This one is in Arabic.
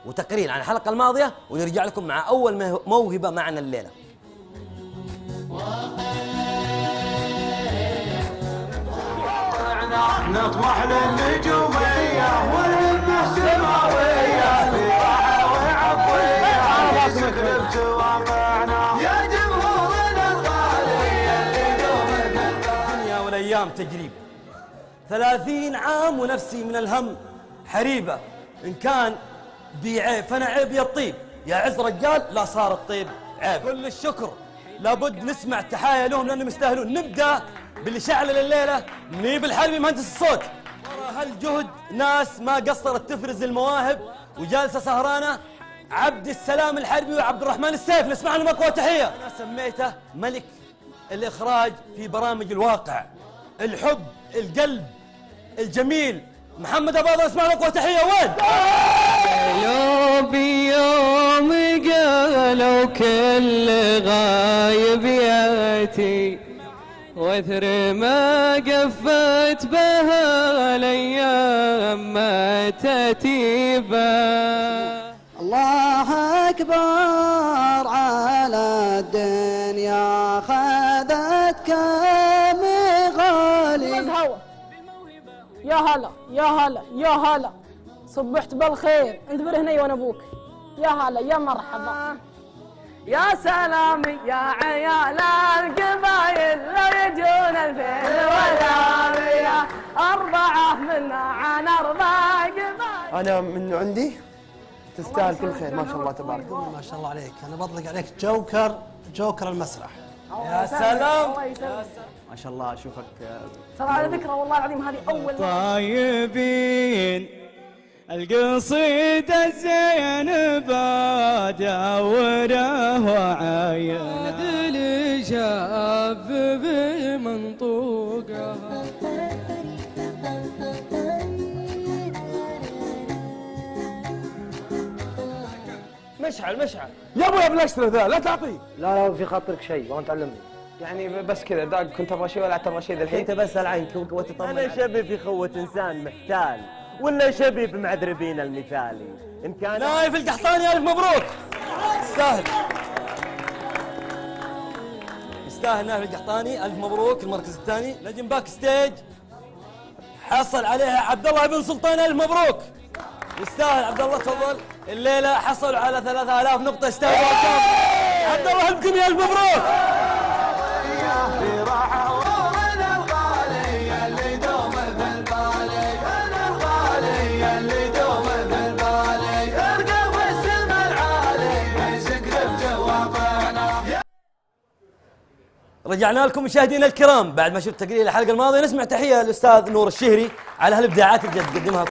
وتقرير عن الحلقة الماضية، ونرجع لكم مع أول موهبة معنا الليلة. نطمح للنجومية والهمة السماوية في راحة وعفوية سكرت واقعنا يا جمهورنا الغالي اللي دومنا الدنيا والأيام تجريب 30 عام ونفسي من الهم حريبة، إن كان بي عيب فأنا عيب يا الطيب، يا عز رجال لا صار الطيب عيب. كل الشكر لابد نسمع تحايا لهم لأنهم يستاهلون. نبدأ باللي شعل الليلة منيب الحلبي مهندس الصوت. ورا هالجهد ناس ما قصرت تفرز المواهب وجالسة سهرانة، عبد السلام الحربي وعبد الرحمن السيف، نسمع لهم أقوى تحية. أنا سميته ملك الإخراج في برامج الواقع، الحب، القلب، الجميل، محمد أباضة، نسمع لهم أقوى تحية. وين؟ يوم بيوم قالوا كل غايب ياتي، وثر ما قفت بها الايام ما تتيبا. الله اكبر على الدنيا خذت كم غالي. يا هلا يا هلا يا هلا، صبحت بالخير، انت برهني وانا ابوك. يا هلا يا مرحبا يا سلامي يا عيال القبايل لا يجون الفيل والعافية، أربعة منا عن أربع قبايل. أنا من عندي تستاهل كل خير، ما شاء الله تبارك الله. ما شاء الله عليك، انا بطلق عليك جوكر المسرح. يا سلام ما شاء الله أشوفك. ترى على فكرة والله العظيم هذه أول طيبين القصيدة زينبة داوره وعاين اللي شاف بمنطوقها. مشعل يا ابو يا بالاشترى ذا لا تعطيه. لا في خاطرك شيء وانت تعلمني يعني بس كذا داق كنت ابغى شيء ولا تبغى شيء الحين. انت بسأل عنك وتطمن. انا شبي في خوة انسان محتال ولا شبي بمعذربين المثالي؟ ان كان نايف القحطاني الف مبروك، يستاهل نايف القحطاني الف مبروك. المركز الثاني نجم باك ستيج حصل عليها عبد الله بن سلطان الف مبروك، يستاهل عبد الله. تفضل. الليله حصلوا على 3000 نقطه، يستاهل عبد الله البكمي الف مبروك. في راحة ومن الغالي اللي دومنا البالي، من الغالي اللي دومنا البالي، ارقى والسما العالي سكرت واقعنا. رجعنا لكم مشاهدينا الكرام بعد ما شفت تقرير الحلقه الماضيه. نسمع تحيه للاستاذ نور الشهري على هالابداعات اللي قدمها.